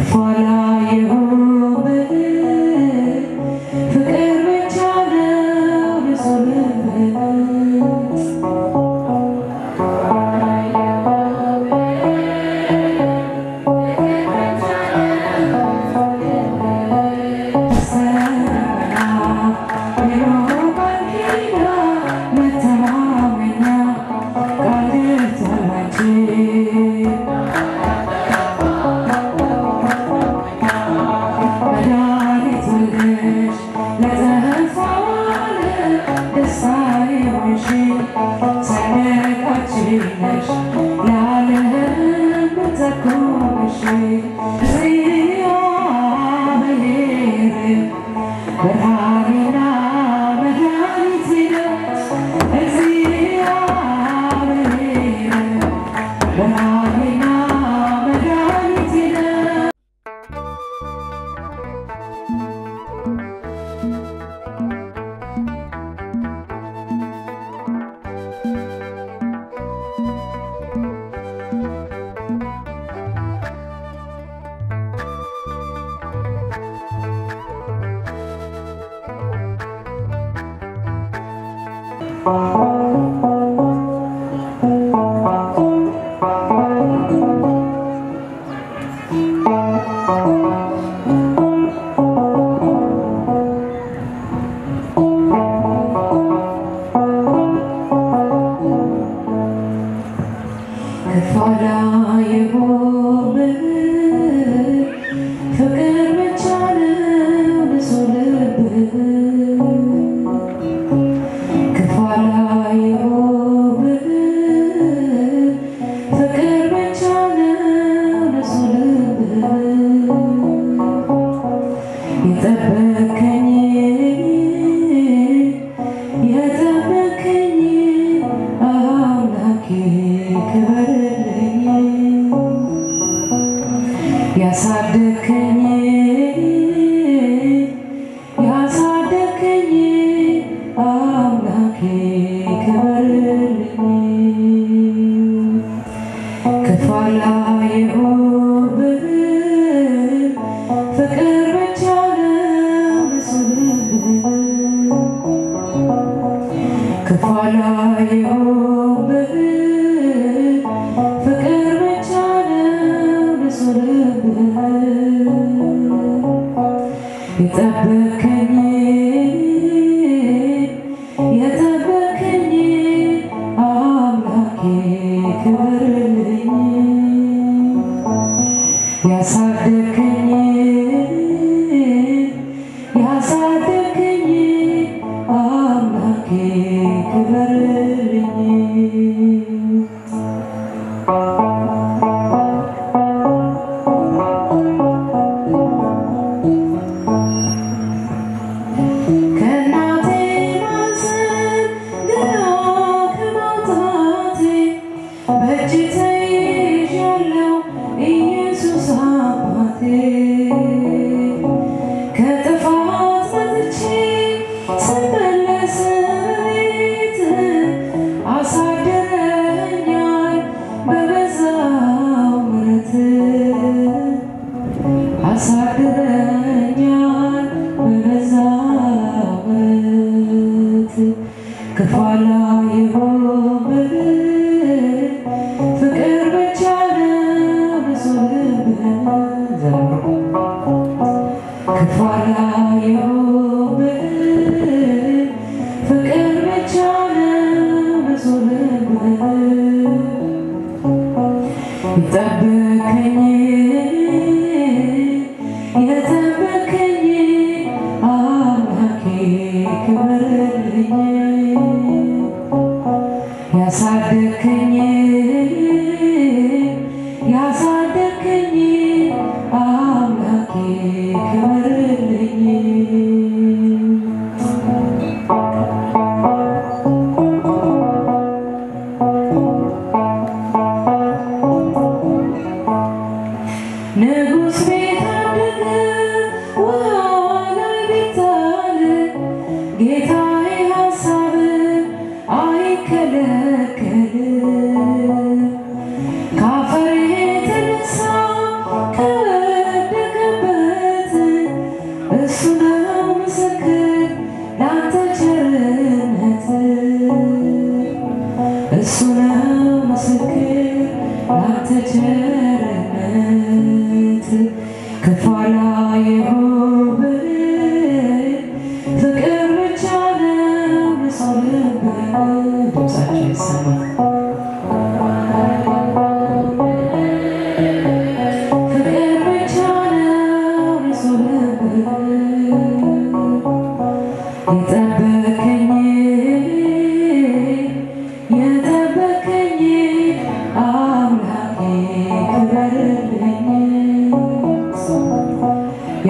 Kafir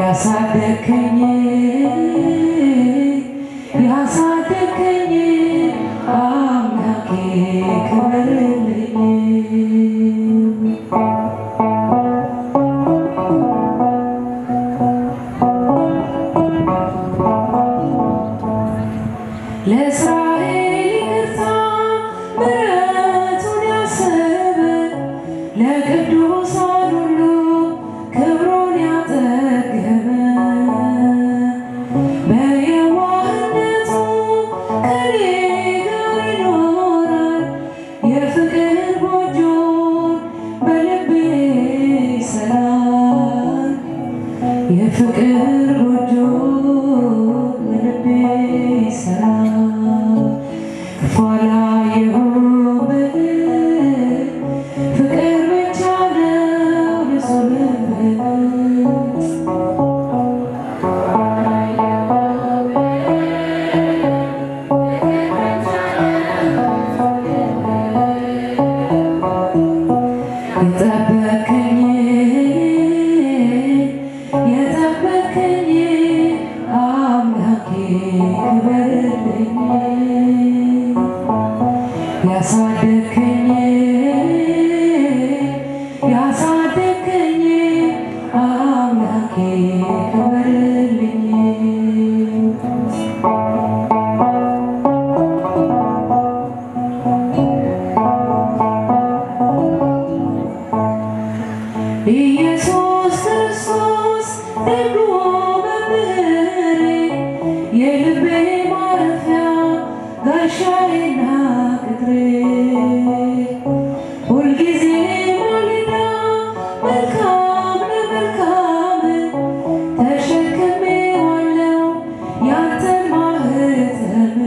ያሳደከኝ አምላኬ ክበርልኝ ለእስራኤል ይቅርታ ምሕረቱን ያሰበ ለቅዱሳን ሁሉ ክብሩን ያጠገበ በየዋህነቱ ከኔ ጋር ይኖራል የፍቅር ጎጆን በልቤ ይሰራል የፍቅር ጎጆን በልቤ ይሰራል ክፉ አላየሁብህ ፍቅር ብቻ ነው ንጹህ የጠበከኝ አምላኬ ክበርልኝ ያሳደከኝ አምላኬ ክበርልኝ ኢየሱስ ክርስቶስ ደግሞ መምህሬ የልቤ ማረፊያ ጋሻዬና ቅጥሬ ሁልጊዜ ማለዳ መልካም ለመልካም ተሸክሜዋለሁ ያንተን ማኅተም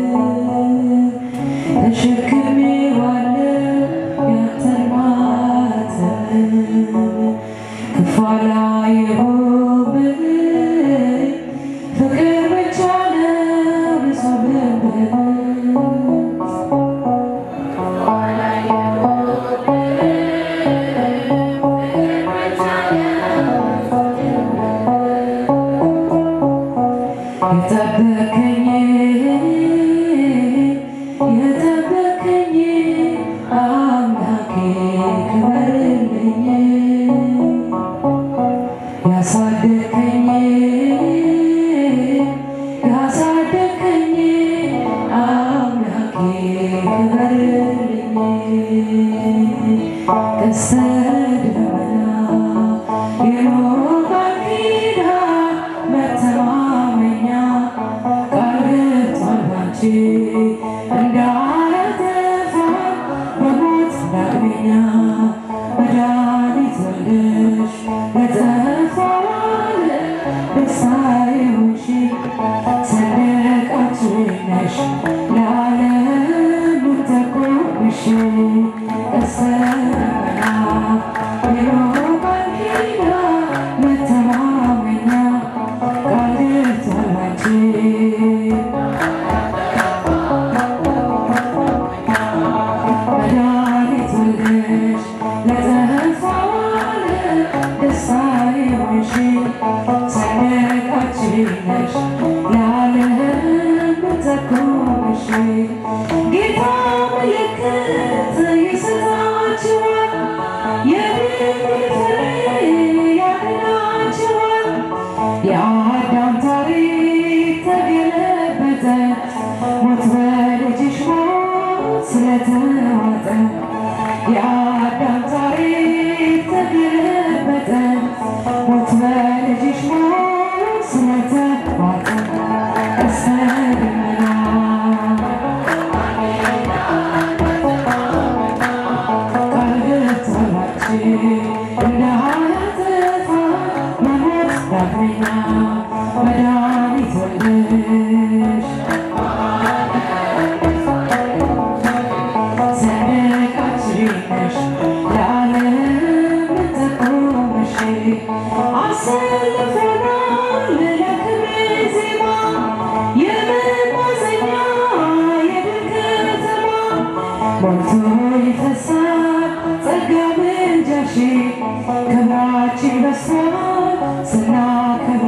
ተሸክሜዋለሁ ያንተን ማኅተም ክፉ አላየሁብህ ፍቅር ብቻ ነው ንጹህ የጠበከኝ አምላኬ ክበርልኝ ያሳደከኝ አምላኬ ክበርልኝ ቀስተ ደመና የኖሮ ቃል ኪዳን መተማመኛ ቃል ገብቷል ባንቺ እንዳላጠፋ በሞት ዳግመኛ መድኃኒት ወልደሽ ለጠፋው ዓለም ደስታዬ ሆንሽ ሰንደቃችን ነሽ ለዓለም ተቆምሽ ቀስተ ደመና የኖሮ ቃል ኪዳን መተማመኛ ቃል ገብቷል ባንቺ መድኃኒት ወልደሽ ለጠፋው ዓለም ደስታዬ ሆንሽ ሰንደቃችን ነሽ ለዓለም ተቆምሽ ጌታ ምልክት ይሰጣችኋል የድንግል ፍሬ ያድናችኋል የአዳም ታሪክ ተገለበጠ ሞት በልጅሽ ሞት ስለተዋጠ የአዳም ታሪክ ተገለበጠ ሞት በልጅሽ ሞት ስለተዋጠ ቀስተ ደመና ቃል ገብቷል እንዳያጠፋ መሞት ዳግመኛ መድኃኒት ወልደሽ ሰንደቃችን ነሽ ለዓለም ተቆምሽ አሰልፈናል ለክብሬ ዜማ የመማፀኛ የድል ከተማ ሞልቶ ይፈሳል ጸጋ ምልጃሽ ክብራችን በዝቷል ስናከብርሽ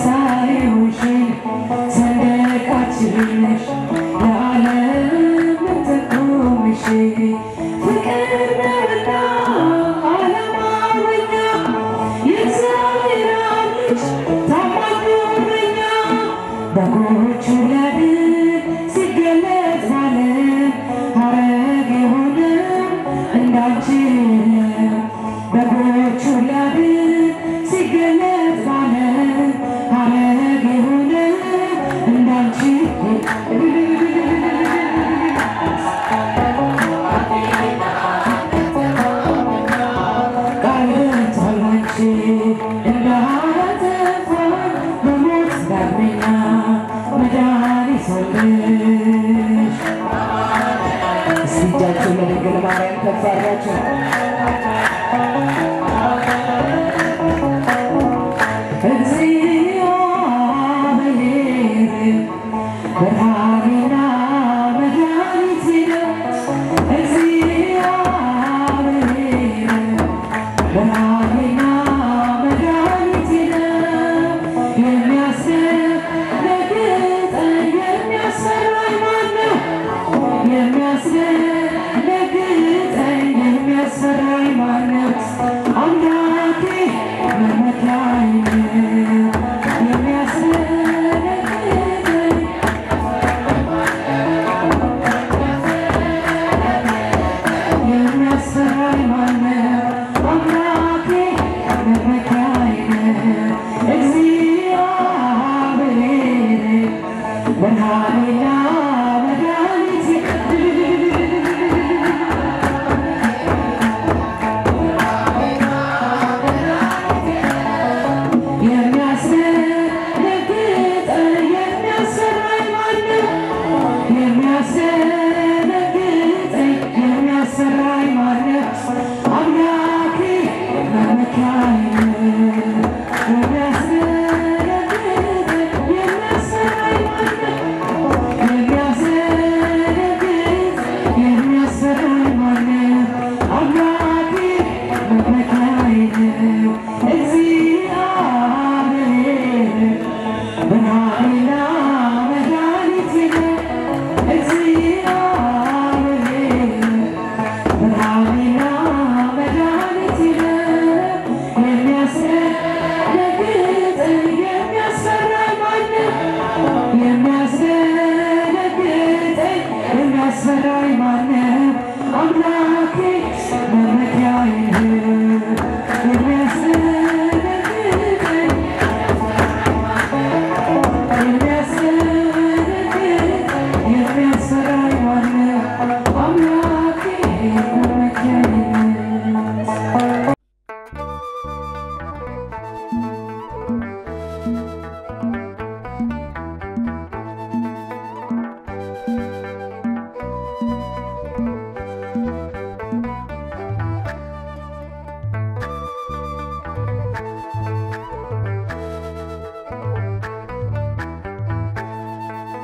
ትንሣኤውሽን ሰንደቃችን ነሽ ለዓለም ጠቁምሽ ፍቅር ነውና ዓላማው በኛ የእግዚአብሔር ልጅ ታማኝ እረኛ በጎቹ ሊያድን ሲገለጥ ባለም ሐረግ የሆነ እንዳንቺ የለም በጎቹ ሊያድን ሲገለጥ ባለም ሐረግ የሆነ እንዳንቺ ቃል ገብቷል አንቺ እንዳላጠፋን በሞት ዳግመኛ መድኃኒት ሆነሽ እስቲ እጃችሁን ለድንግል ማርያም ከፍ አድርጋችሁ